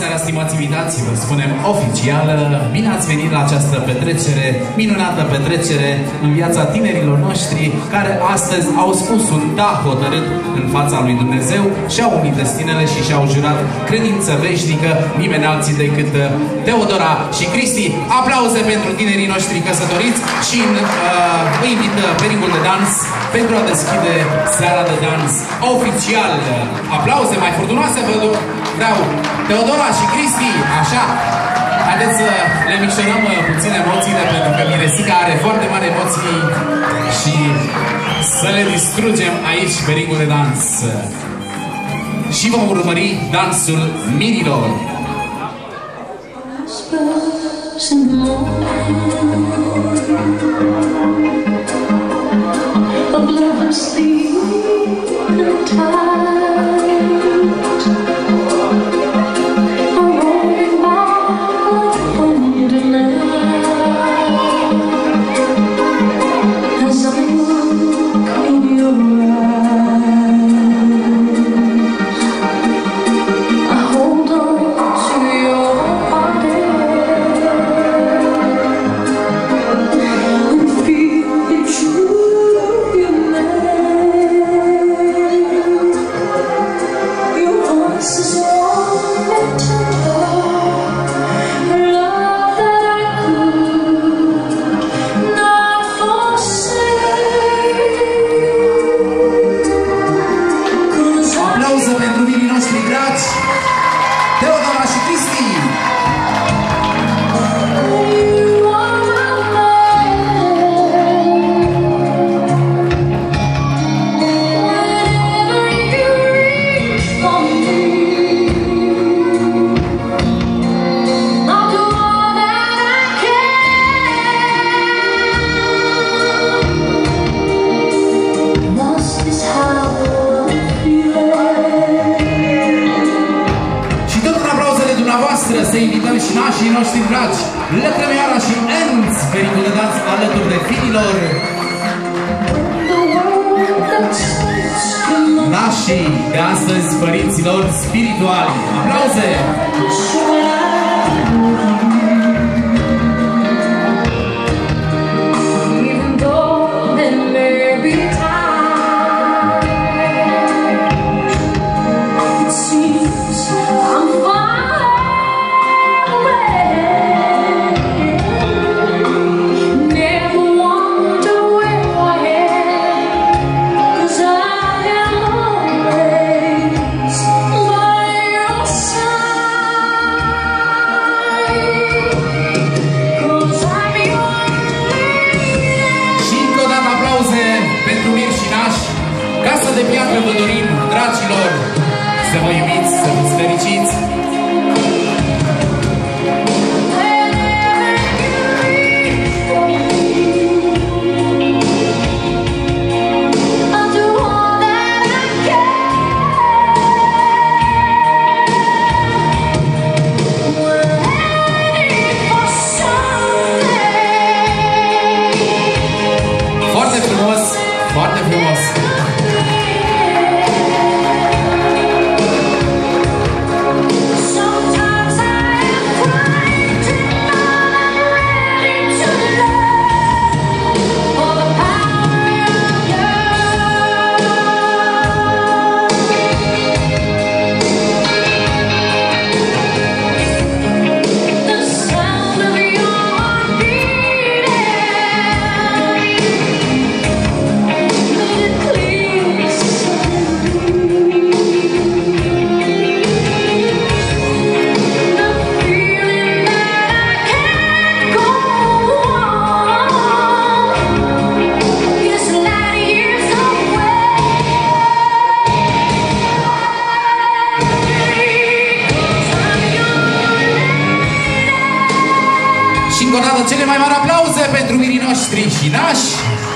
seara, stimați invitați, vă spunem oficial, bine ați venit la această petrecere, minunată petrecere în viața tinerilor noștri, care astăzi au spus un da hotărât în fața lui Dumnezeu și-au unit destinele și și-au jurat credință veșnică, nimeni alții decât Teodora și Cristi. Aplauze pentru tinerii noștri căsătoriți și îi invit pe ringul de dans pentru a deschide seara de dans oficial. Aplauze mai furtunoase, vreau Teodora și Cristi, așa. Haideți să le micșorăm puțin emoțiile, pentru că Miresica are foarte mari emoții și să le distrugem aici pe ringul de dans. Și vom urmări dansul mirilor. Să invităm și nașii noștri dragi, Lăcrămioara și Enț, pe ringul de dans alături de fiilor. Nașii de astăzi, părinților spirituali. Aplauze! De piatră vă dorim, dragilor, să vă iubiți, să fiți fericiți. Foarte frumos, foarte frumos. Încă o dată cele mai mari aplauze pentru mirii noștri și nași.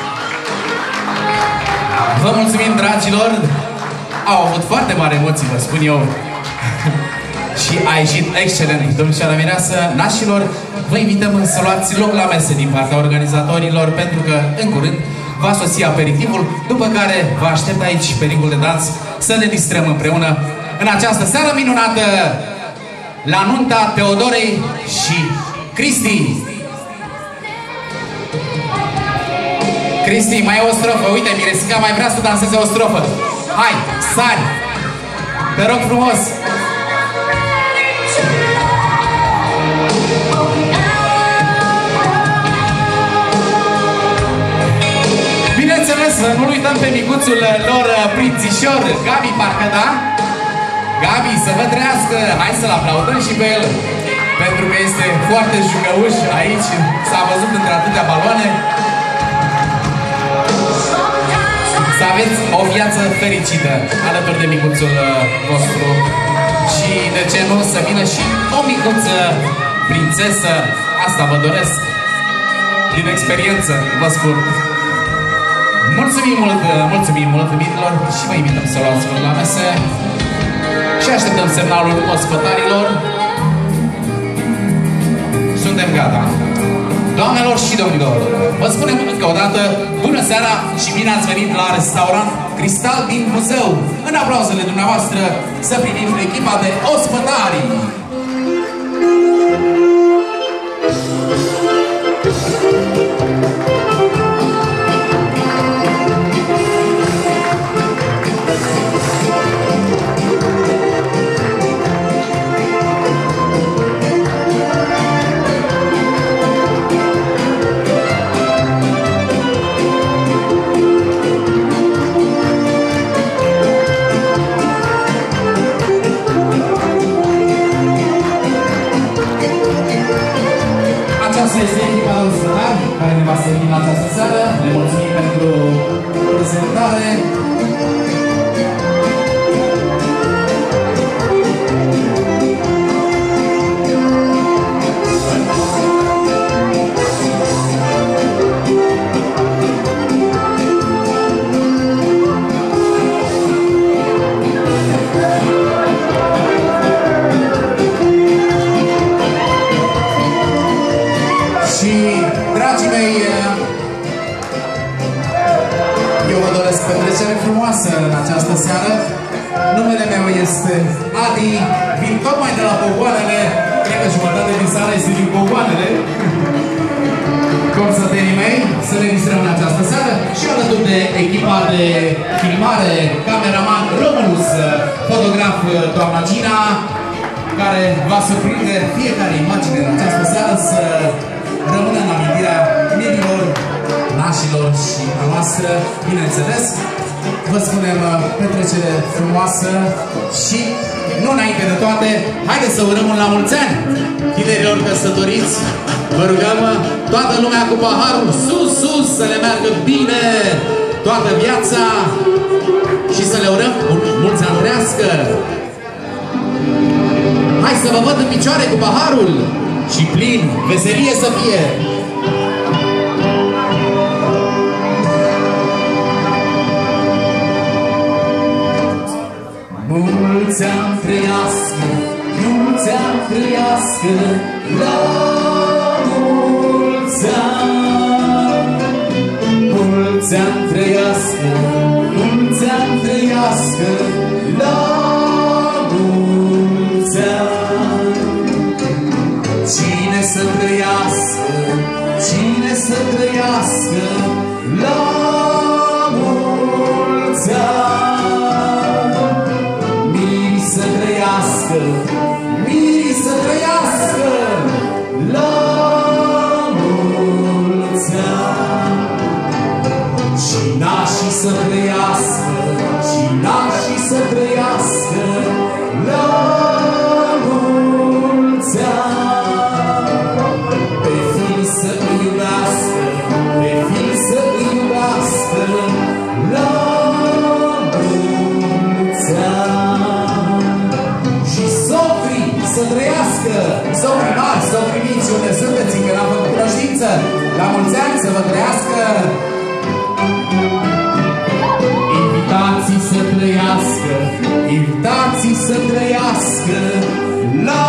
Vă mulțumim, dragilor. Au avut foarte mari emoții, vă spun eu. Și a ieșit excelent, domnișoara mireasă. Nașilor, vă invităm să luați loc la mese din partea organizatorilor, pentru că în curând va sosi aperitivul, după care vă aștept aici pe ringul de dans să ne distrăm împreună în această seară minunată la nunta Teodorei și Cristi. Cristi, mai e o strofă. Uite, Miresica mai vrea să danseze o strofă. Hai, sari! Te rog frumos! Bineînțeles, nu-l uităm pe micuțul lor prințișor, Gabi, parcă da? Gabi, să vă trăiască! Hai să-l aplaudăm și pe el! Pentru că este foarte jucăuș aici, s-a văzut între atâtea baloane. Să aveți o viață fericită alături de micuțul vostru. Și de ce nu, să vină și o micuță prințesă. Asta vă doresc. Din experiență, vă spun. Mulțumim mult, iubiților, și vă invităm să luați la mese. Și așteptăm semnalul ospătarilor. Suntem gata. Doamnelor și domnilor, vă spunem încă o dată bună seara și bine ați venit la restaurant Cristal din Buzău. În aplauzele dumneavoastră să primim echipa de ospătari. Este echipa de ospătari care ne va servi în această seară. Ne mulțumim pentru prezentare. Frumoasă în această seară. Numele meu este Adi. Vin tocmai de la Pogoanele. Cred că jumătate din sală este din Pogoanele. Consătenii mei, să ne distrăm în această seară. Și alături de echipa de filmare, cameraman Romulus, fotograf doamna Gina, care va surprinde fiecare imagine în această seară să rămână în amintirea mirilor, nașilor și a noastră, bineînțeles. Vă spunem petrecere frumoasă și, nu înainte de toate, haideți să urăm un la mulți ani tinerilor căsătoriți. Vă rugăm toată lumea cu paharul sus, sus, să le meargă bine toată viața și să le urăm un mulți ani trăiască. Hai să vă văd în picioare cu paharul și plin, veselie să fie! Mulți ani trăiască, mulți ani trăiască, la mulți ani. Mulți ani trăiască, mulți ani trăiască, la mulți ani. Cine să trăiască, cine să trăiască, la mulți ani. Să trăiască, mirii să trăiască, la mulți ani. Și nașii să trăiască, și nașii să trăiască, la mulți ani. Pe fii să îi iubească, pe fii să îi iubească, la mulți ani. Să trăiască, socri mari, socri mici, unde sunteți, încă n-am făcut cunoștință. La mulți ani să vă trăiască. Invitații să trăiască, invitații să trăiască, la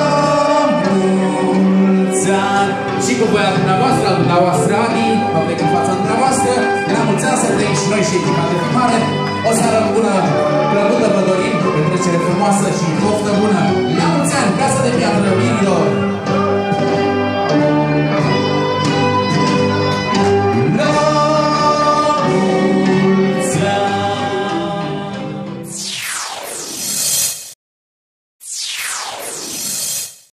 mulți ani. Și cu voia dumneavoastră, al dumneavoastră, Adi, vă plec în fața dumneavoastră. La mulți ani să trăim și noi și echipa de filmare. O seară bună, plăcută vă dorim, petrecere frumoasă și poftă bună. La mulți ani, ca să de piatră, milion.